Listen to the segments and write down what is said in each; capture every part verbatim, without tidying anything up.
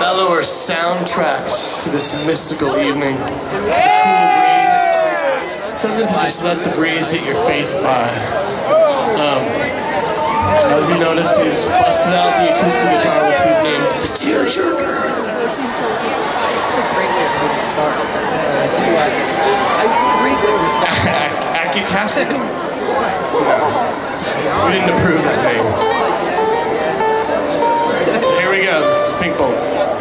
mellower soundtracks to this mystical evening. To the cool breeze. Something to just let the breeze hit your face by. Um, as you noticed, he's busted out the acoustic guitar, which we've named the Tearjerker. Accutastic? We didn't approve that name. So here we go, this is Pink Bolt.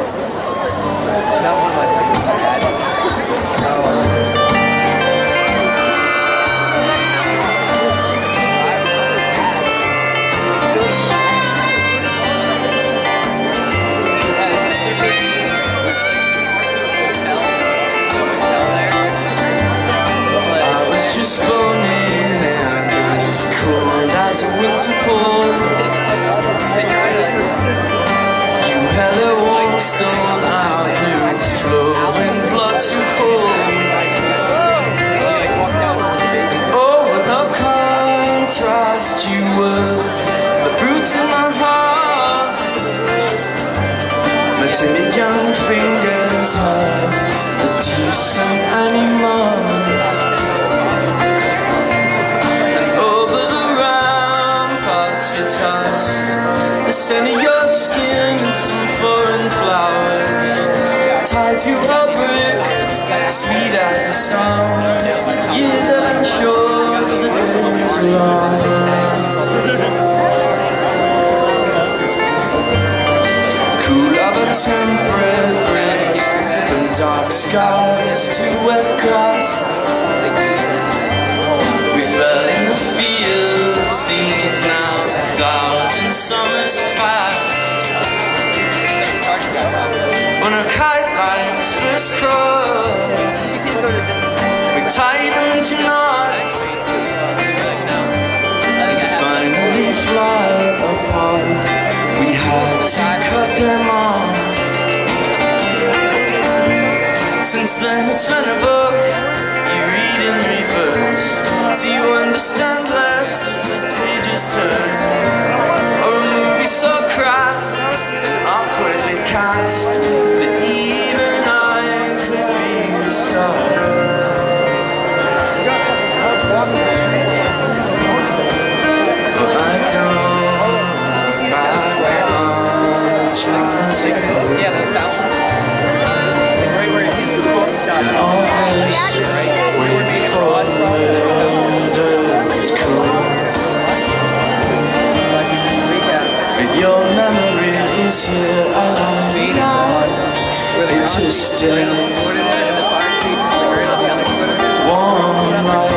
Just born in and as cold as a winter pole. You had a warm stone out blue, flowing blood to hold. Oh, what a contrast you were, the brutes in my heart. My timid young fingers held a decent animal. The scent of your skin and some foreign flowers tied to a brick, sweet as a song. Years have been short, the days are long. Cool of a temperate breeze, from dark skies to wet grass. We fell in the field, it seems now a thousand summers past. When a kite likes first cross, we tied them to knots, and to finally fly apart, we had to cut them off. Since then it's been a book you read in reverse, so you understand less as the pages turn. Or a movie so crass and awkwardly cast that even I could be the star. But I don't back much as it goes. Yeah, the fountain. Right where it is the book shot. All this wait for murder's cool. Your memory is here alive. It is still warm light.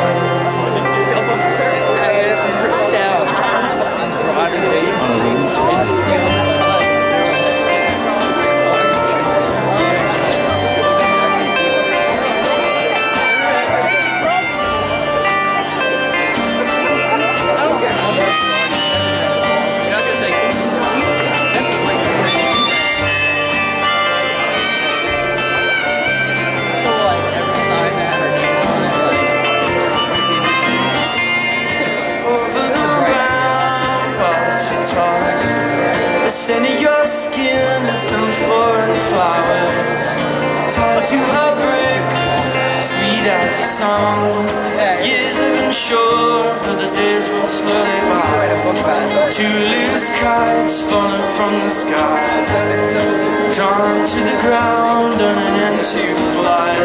The scent of your skin and some foreign flowers tied to a brick, sweet as a song. Years have been short, but the days will slowly by. Two loose kites falling from the sky, drawn to the ground on an end to fly.